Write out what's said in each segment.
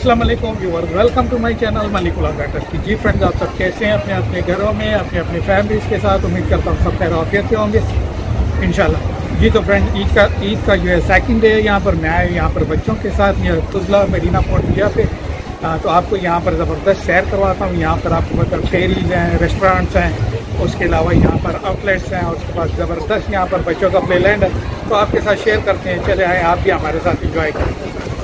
अस्सलाम वालेकुम viewers, welcome to my channel Malik vlog की। जी फ्रेंड्स, आप सब कैसे हैं? अपने अपने घरों में अपने अपने फैमिलीज़ के साथ। उम्मीद करता हूँ सब खैर आफियत से होंगे इंशाल्लाह। जी तो फ्रेंड्स, ईद का जो है सेकंड डे है। यहाँ पर मैं आया यहाँ पर बच्चों के साथ तुजला मरीना पोर्ट विया पे। तो आपको यहाँ पर ज़बरदस्त सैर करवाता हूँ। यहाँ पर आपको मतलब फेरीज हैं, रेस्टोरेंट्स हैं, उसके अलावा यहाँ पर आउटलेट्स हैं और उसके बाद ज़बरदस्त यहाँ पर बच्चों का प्ले लैंड है। तो आपके साथ शेयर करते हैं, चले आए आप भी हमारे साथ इंजॉय करें।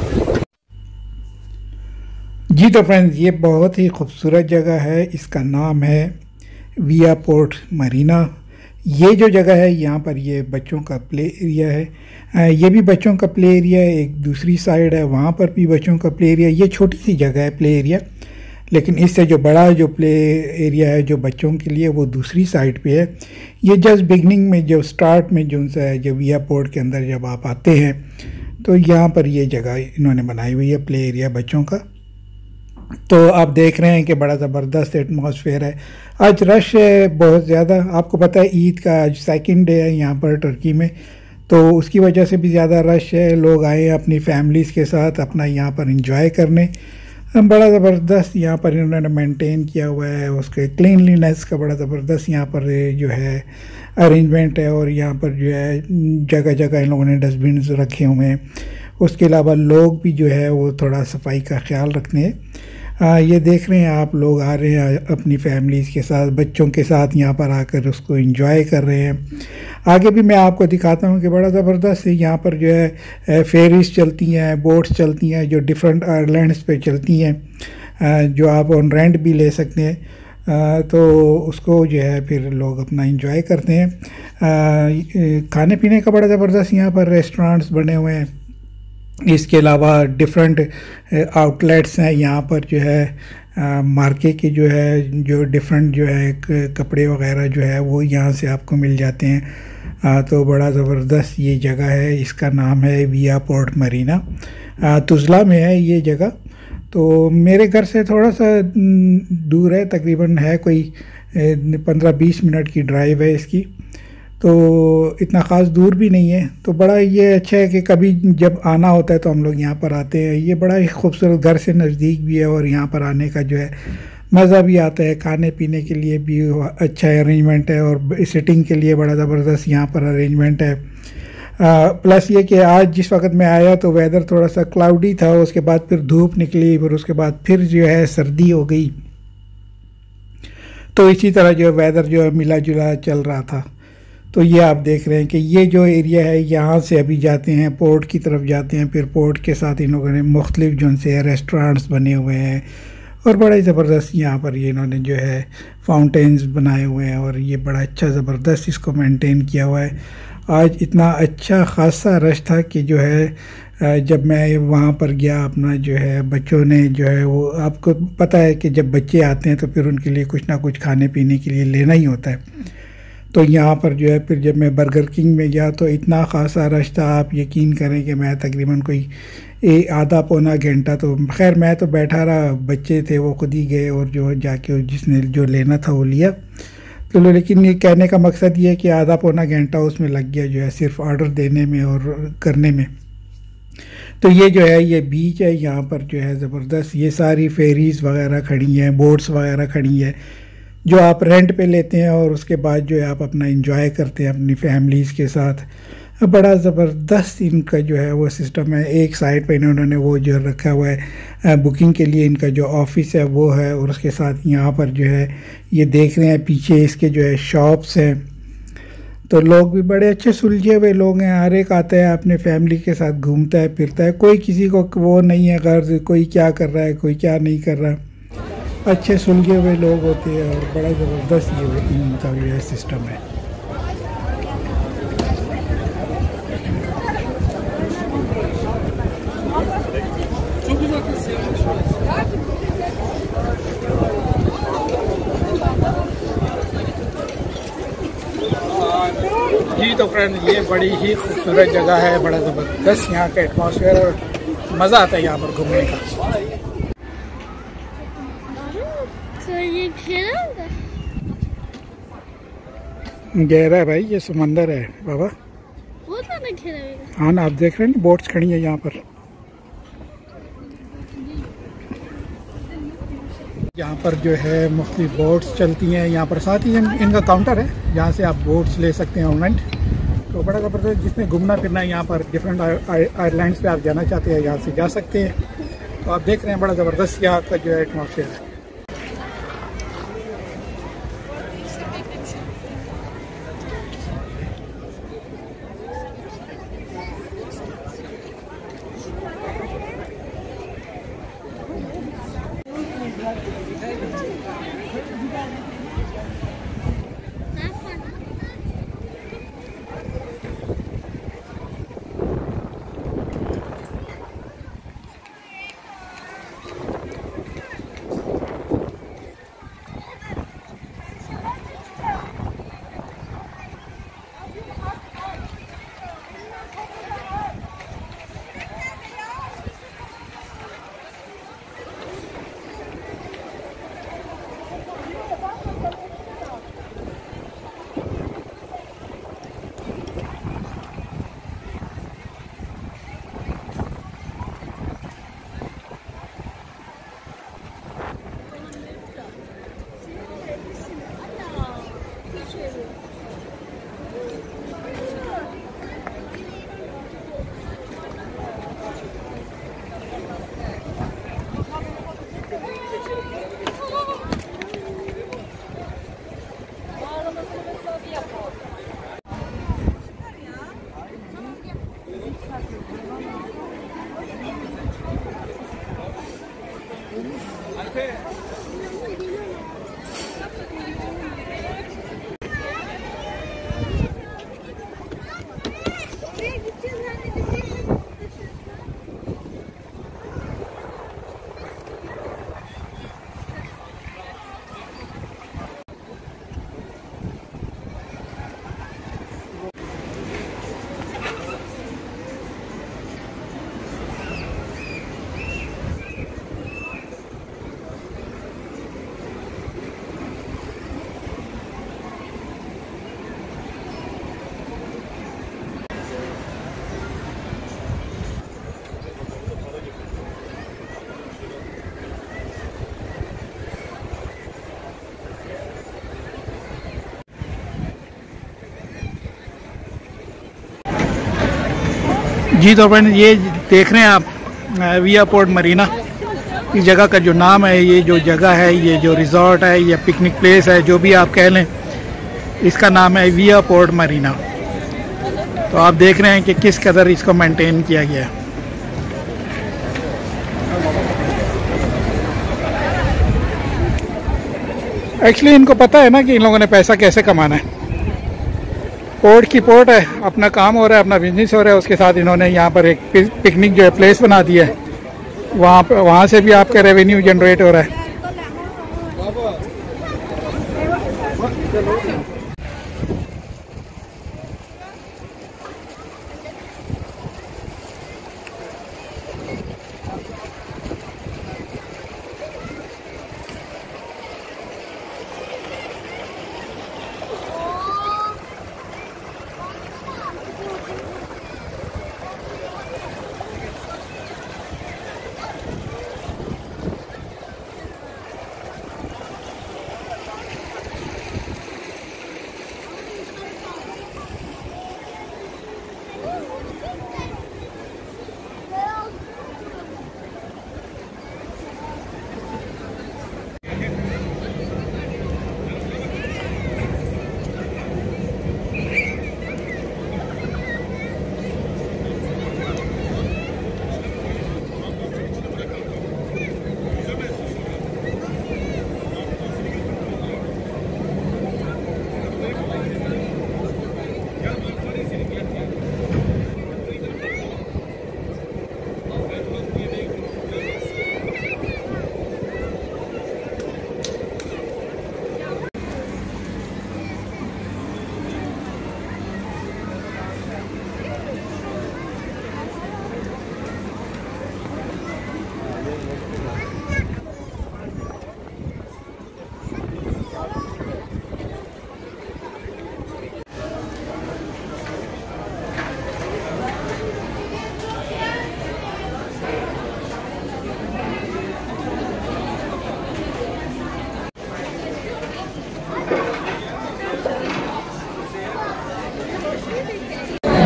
जी तो फ्रेंड्स, ये बहुत ही खूबसूरत जगह है। इसका नाम है विया पोर्ट मरीना। ये जो जगह है यहाँ पर ये बच्चों का प्ले एरिया है। ये भी बच्चों का प्ले एरिया है। एक दूसरी साइड है, वहाँ पर भी बच्चों का प्ले एरिया। ये छोटी सी जगह है प्ले एरिया, लेकिन इससे जो बड़ा जो प्ले एरिया है जो बच्चों के लिए वो दूसरी साइड पे है। ये जस्ट बिगनिंग में जो स्टार्ट में जो है जब विया पोर्ट के अंदर जब आप आते हैं तो यहाँ पर ये जगह इन्होंने बनाई हुई है प्ले एरिया बच्चों का। तो आप देख रहे हैं कि बड़ा ज़बरदस्त एटमॉस्फेयर है। आज रश है बहुत ज़्यादा। आपको पता है ईद का आज सेकंड डे है यहाँ पर टर्की में, तो उसकी वजह से भी ज़्यादा रश है। लोग आए हैं अपनी फैमिलीज़ के साथ अपना यहाँ पर इंजॉय करने। बड़ा ज़बरदस्त यहाँ पर इन्होंने मेंटेन किया हुआ है। उसके क्लीनलीनेस का बड़ा ज़बरदस्त यहाँ पर जो है अरेंजमेंट है। और यहाँ पर जो है जगह जगह इन लोगों ने डस्टबिन रखे हुए हैं। उसके अलावा लोग भी जो है वो थोड़ा सफाई का ख्याल रखते हैं। ये देख रहे हैं आप, लोग आ रहे हैं अपनी फैमिलीज़ के साथ, बच्चों के साथ यहाँ पर आकर उसको एंजॉय कर रहे हैं। आगे भी मैं आपको दिखाता हूँ कि बड़ा ज़बरदस्त है। यहाँ पर जो है फेरीज चलती हैं, बोट्स चलती हैं जो डिफरेंट आइलैंड्स पे चलती हैं, जो आप ऑन रेंट भी ले सकते हैं। तो उसको जो है फिर लोग अपना एंजॉय करते हैं। खाने पीने का बड़ा ज़बरदस्त यहाँ पर रेस्टोरेंट्स बने हुए हैं। इसके अलावा डिफरेंट आउटलेट्स हैं यहाँ पर जो है मार्के के जो है जो डिफरेंट जो है कपड़े वगैरह जो है वो यहाँ से आपको मिल जाते हैं। तो बड़ा ज़बरदस्त ये जगह है। इसका नाम है विया पोर्ट मरीना। तुजला में है ये जगह। तो मेरे घर से थोड़ा सा दूर है, तकरीबन है कोई 15-20 मिनट की ड्राइव है इसकी। तो इतना ख़ास दूर भी नहीं है। तो बड़ा ये अच्छा है कि कभी जब आना होता है तो हम लोग यहाँ पर आते हैं। ये बड़ा ही खूबसूरत, घर से नज़दीक भी है और यहाँ पर आने का जो है मज़ा भी आता है। खाने पीने के लिए भी अच्छा अरेंजमेंट है और सिटिंग के लिए बड़ा ज़बरदस्त यहाँ पर अरेंजमेंट है। प्लस ये कि आज जिस वक्त मैं आया तो वेदर थोड़ा सा क्लाउडी था, उसके बाद फिर धूप निकली, फिर उसके बाद फिर जो है सर्दी हो गई। तो इसी तरह जो वेदर जो है मिला जुला चल रहा था। तो ये आप देख रहे हैं कि ये जो एरिया है यहाँ से अभी जाते हैं पोर्ट की तरफ जाते हैं। फिर पोर्ट के साथ इन लोगों ने मुख्तलिफ जो से रेस्टोरेंट्स बने हुए हैं और बड़ा ही ज़बरदस्त यहाँ पर ये इन्होंने जो है फाउंटेन्स बनाए हुए हैं और ये बड़ा अच्छा ज़बरदस्त इसको मेंटेन किया हुआ है। आज इतना अच्छा खासा रश था कि जो है जब मैं वहाँ पर गया अपना जो है बच्चों ने जो है वो, आपको पता है कि जब बच्चे आते हैं तो फिर उनके लिए कुछ ना कुछ खाने पीने के लिए लेना ही होता है। तो यहाँ पर जो है फिर जब मैं बर्गर किंग में गया तो इतना खासा रश था, आप यकीन करें कि मैं तकरीबन कोई आधा पौना घंटा, तो खैर मैं तो बैठा रहा, बच्चे थे वो खुद ही गए और जो जाके जिसने जो लेना था वो लिया। तो लेकिन ये कहने का मकसद ये है कि आधा पौना घंटा उसमें लग गया जो है सिर्फ ऑर्डर देने में और करने में। तो ये जो है ये बीच है, यहाँ पर जो है ज़बरदस्त ये सारी फेरीज़ वगैरह खड़ी हैं, बोट्स वगैरह खड़ी हैं जो आप रेंट पे लेते हैं और उसके बाद जो है आप अपना एंजॉय करते हैं अपनी फैमिलीज़ के साथ। बड़ा ज़बरदस्त इनका जो है वो सिस्टम है। एक साइड पे इन्होंने वो जो रखा हुआ है बुकिंग के लिए, इनका जो ऑफिस है वो है। और उसके साथ यहाँ पर जो है ये देख रहे हैं पीछे इसके जो है शॉप्स हैं। तो लोग भी बड़े अच्छे सुलझे हुए लोग हैं। हर एक आता है अपने फैमिली के साथ घूमता है फिरता है, कोई किसी को वो नहीं है गर्ज कोई क्या कर रहा है कोई क्या नहीं कर रहा। अच्छे सुलझे हुए लोग होते हैं और बड़ा ज़बरदस्त ये इनका जो है सिस्टम है। जी तो फ्रेंड, ये बड़ी ही खूबसूरत जगह है, बड़ा ज़बरदस्त यहाँ का एटमॉस्फेयर और मज़ा आता है यहाँ पर घूमने का। गहरा है भाई, ये समंदर है बाबा। हाँ ना, आप देख रहे हैं बोट्स खड़ी है यहाँ पर। यहाँ पर जो है मुख्तलिफ बोट्स चलती हैं। यहाँ पर साथ ही इनका काउंटर है जहाँ से आप बोट्स ले सकते हैं ऑन। तो बड़ा ज़बरदस्त, जिसने घूमना फिरना है यहाँ पर डिफरेंट आइलैंड्स पे आप जाना चाहते हैं यहाँ से जा सकते हैं। तो आप देख रहे हैं बड़ा ज़बरदस्त यहाँ का जो है एटमॉस्फेयर है। जी तो फ्रेंड, ये देख रहे हैं आप विया पोर्ट मरीना। इस जगह का जो नाम है, ये जो जगह है, ये जो रिजॉर्ट है, ये पिकनिक प्लेस है, जो भी आप कह लें, इसका नाम है विया पोर्ट मरीना। तो आप देख रहे हैं कि किस कदर इसको मेंटेन किया गया है। एक्चुअली इनको पता है ना कि इन लोगों ने पैसा कैसे कमाना है। पोर्ट की पोर्ट है, अपना काम हो रहा है, अपना बिजनेस हो रहा है, उसके साथ इन्होंने यहाँ पर एक पिकनिक जो है प्लेस बना दिया है। वहाँ से भी आपका रेवेन्यू जनरेट हो रहा है।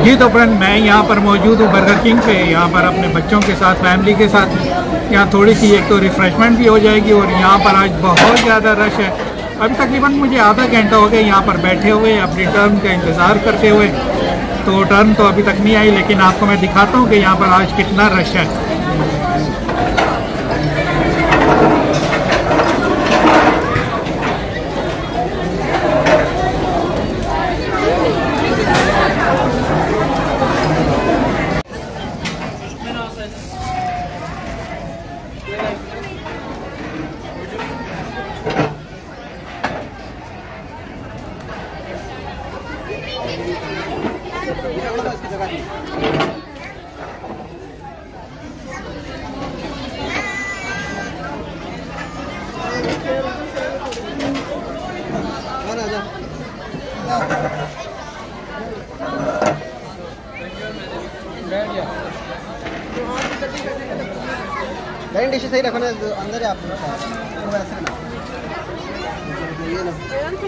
जी तो फ्रेंड, मैं यहाँ पर मौजूद हूँ बर्गर किंग पे, यहाँ पर अपने बच्चों के साथ, फैमिली के साथ। यहाँ थोड़ी सी एक तो रिफ़्रेशमेंट भी हो जाएगी और यहाँ पर आज बहुत ज़्यादा रश है। अभी तकरीबन मुझे आधा घंटा हो गया यहाँ पर बैठे हुए, अपनी टर्न का इंतज़ार करते हुए। तो टर्न तो अभी तक नहीं आई, लेकिन आपको मैं दिखाता हूँ कि यहाँ पर आज कितना रश है। डाइनिंग डिश सही रखो ना, अंदर है आप ये लो,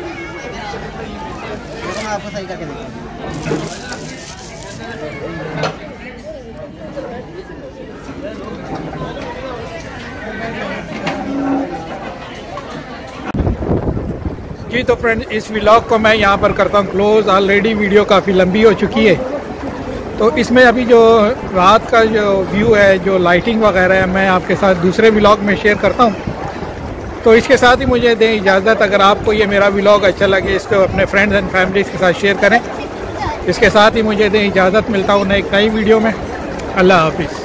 मैं आपको सही करके देखूँ। जी तो फ्रेंड, इस व्लॉग को मैं यहाँ पर करता हूँ क्लोज़। ऑलरेडी वीडियो काफ़ी लंबी हो चुकी है, तो इसमें अभी जो रात का जो व्यू है, जो लाइटिंग वगैरह है, मैं आपके साथ दूसरे व्लॉग में शेयर करता हूँ। तो इसके साथ ही मुझे दें इजाज़त। अगर आपको ये मेरा व्लॉग अच्छा लगे, इसको अपने फ्रेंड्स एंड फैमिलीज़ के साथ शेयर करें। इसके साथ ही मुझे दें इजाज़त। मिलता हूँ एक नई वीडियो में। अल्लाह हाफिज़।